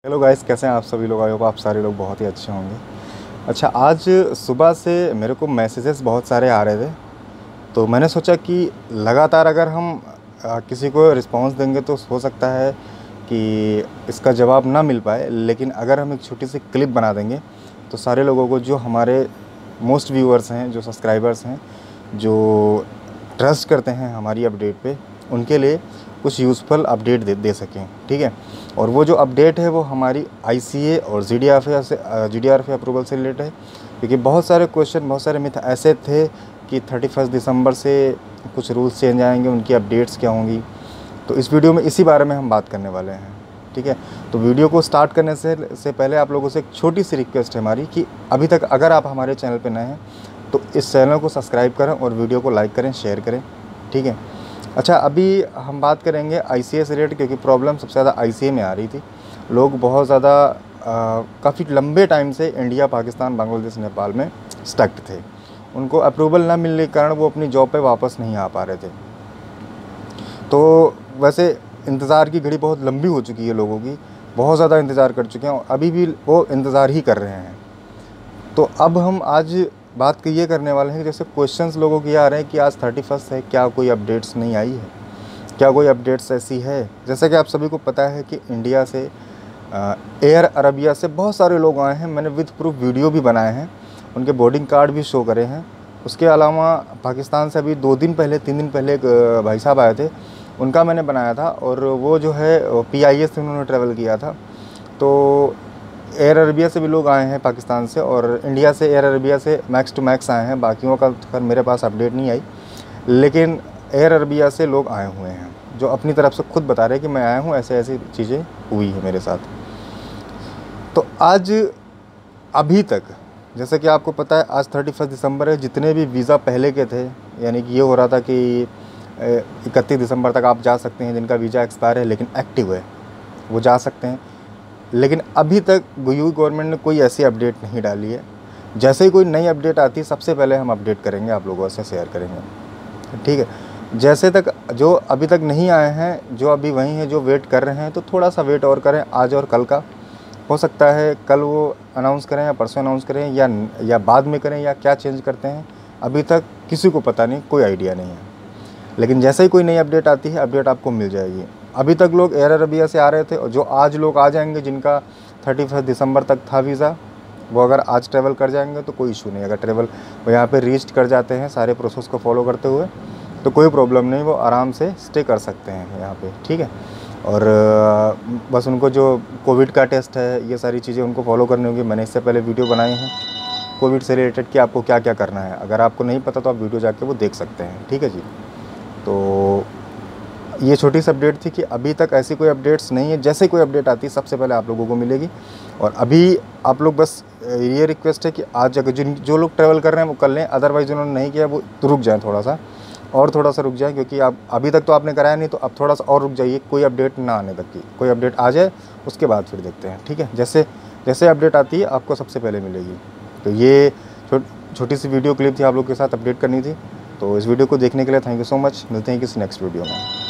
Hello guys, कैसे हैं आप सभी लोग। आई होप आप सारे लोग बहुत ही अच्छे होंगे। अच्छा, आज सुबह से मेरे को मैसेजेस बहुत सारे आ रहे थे, तो मैंने सोचा कि लगातार अगर हम किसी को रिस्पांस देंगे तो हो सकता है कि इसका जवाब ना मिल पाए, लेकिन अगर हम एक छोटी सी क्लिप बना देंगे तो सारे लोगों को, जो हमारे मोस्ट व्यूअर्स हैं, जो सब्सक्राइबर्स हैं, जो ट्रस्ट करते हैं हमारी अपडेट पे, उनके लिए कुछ यूज़फुल अपडेट दे सकें। ठीक है। और वो जो अपडेट है वो हमारी आईसीए और जीडीआरएफ अप्रूवल से रिलेटेड है, क्योंकि बहुत सारे क्वेश्चन, बहुत सारे मिथ ऐसे थे कि 31 दिसंबर से कुछ रूल्स चेंज आएंगे, उनकी अपडेट्स क्या होंगी। तो इस वीडियो में इसी बारे में हम बात करने वाले हैं। ठीक है। तो वीडियो को स्टार्ट करने से पहले आप लोगों से एक छोटी सी रिक्वेस्ट है हमारी कि अभी तक अगर आप हमारे चैनल पर नए हैं तो इस चैनल को सब्सक्राइब करें और वीडियो को लाइक करें, शेयर करें। ठीक है। अच्छा, अभी हम बात करेंगे आईसीए से रिलेटेड, क्योंकि प्रॉब्लम सबसे ज़्यादा आईसीए में आ रही थी। लोग बहुत ज़्यादा काफ़ी लंबे टाइम से इंडिया, पाकिस्तान, बांग्लादेश, नेपाल में स्टक थे। उनको अप्रूवल ना मिलने के कारण वो अपनी जॉब पे वापस नहीं आ पा रहे थे। तो वैसे इंतज़ार की घड़ी बहुत लंबी हो चुकी है, लोगों की बहुत ज़्यादा इंतज़ार कर चुके हैं और अभी भी वो इंतज़ार ही कर रहे हैं। तो अब हम आज बात ये करने वाले हैं कि जैसे क्वेश्चंस लोगों के आ रहे हैं कि आज 31 है, क्या कोई अपडेट्स नहीं आई है, क्या कोई अपडेट्स ऐसी है। जैसा कि आप सभी को पता है कि इंडिया से एयर अरबिया से बहुत सारे लोग आए हैं। मैंने विद प्रूफ वीडियो भी बनाए हैं, उनके बोर्डिंग कार्ड भी शो करे हैं। उसके अलावा पाकिस्तान से अभी 2 दिन पहले, 3 दिन पहले एक भाई साहब आए थे, उनका मैंने बनाया था, और वो जो है PIA से उन्होंने ट्रैवल किया था। तो एयर अरबिया से भी लोग आए हैं पाकिस्तान से, और इंडिया से एयर अरबिया से मैक्स टू मैक्स आए हैं। बाकियों का खैर मेरे पास अपडेट नहीं आई, लेकिन एयर अरबिया से लोग आए हुए हैं जो अपनी तरफ से खुद बता रहे हैं कि मैं आया हूँ, ऐसे ऐसी चीज़ें हुई है मेरे साथ। तो आज अभी तक, जैसे कि आपको पता है, आज 31 दिसंबर है। जितने भी वीज़ा पहले के थे, यानी कि ये हो रहा था कि 31 दिसंबर तक आप जा सकते हैं, जिनका वीज़ा एक्सपायर है लेकिन एक्टिव है वो जा सकते हैं। लेकिन अभी तक यूपी गवर्नमेंट ने कोई ऐसी अपडेट नहीं डाली है। जैसे ही कोई नई अपडेट आती है सबसे पहले हम अपडेट करेंगे, आप लोगों से शेयर करेंगे। ठीक है। जैसे तक जो अभी तक नहीं आए हैं, जो अभी वहीं हैं, जो वेट कर रहे हैं, तो थोड़ा सा वेट और करें। आज और कल का हो सकता है, कल वो अनाउंस करें या परसों अनाउंस करें या बाद में करें, या क्या चेंज करते हैं, अभी तक किसी को पता नहीं, कोई आइडिया नहीं है। लेकिन जैसे ही कोई नई अपडेट आती है, अपडेट आपको मिल जाएगी। अभी तक लोग एयर अरबिया से आ रहे थे, और जो आज लोग आ जाएंगे, जिनका 31 दिसंबर तक था वीज़ा, वो अगर आज ट्रैवल कर जाएंगे तो कोई इशू नहीं। अगर ट्रैवल वो यहाँ पे रीच कर जाते हैं सारे प्रोसेस को फॉलो करते हुए, तो कोई प्रॉब्लम नहीं, वो आराम से स्टे कर सकते हैं यहाँ पे। ठीक है। और बस उनको जो कोविड का टेस्ट है, ये सारी चीज़ें उनको फॉलो करनी होगी। मैंने इससे पहले वीडियो बनाए हैं कोविड से रिलेटेड कि आपको क्या क्या करना है। अगर आपको नहीं पता तो आप वीडियो जाके वो देख सकते हैं। ठीक है जी। तो ये छोटी सी अपडेट थी कि अभी तक ऐसी कोई अपडेट्स नहीं है। जैसे कोई अपडेट आती है सबसे पहले आप लोगों को मिलेगी। और अभी आप लोग, बस ये रिक्वेस्ट है कि आज अगर जो लोग ट्रैवल कर रहे हैं वो कर लें, अदरवाइज़ उन्होंने नहीं किया वो तो रुक जाएँ, थोड़ा सा रुक जाएँ, क्योंकि आप अभी तक तो आपने कराया नहीं, तो अब थोड़ा सा और रुक जाइए, कोई अपडेट ना आने तक की। कोई अपडेट आ जाए उसके बाद फिर देखते हैं। ठीक है। जैसे अपडेट आती है आपको सबसे पहले मिलेगी। तो ये छोटी सी वीडियो क्लिप थी, आप लोग के साथ अपडेट करनी थी। तो इस वीडियो को देखने के लिए थैंक यू सो मच। मिलते हैं किसी नेक्स्ट वीडियो में।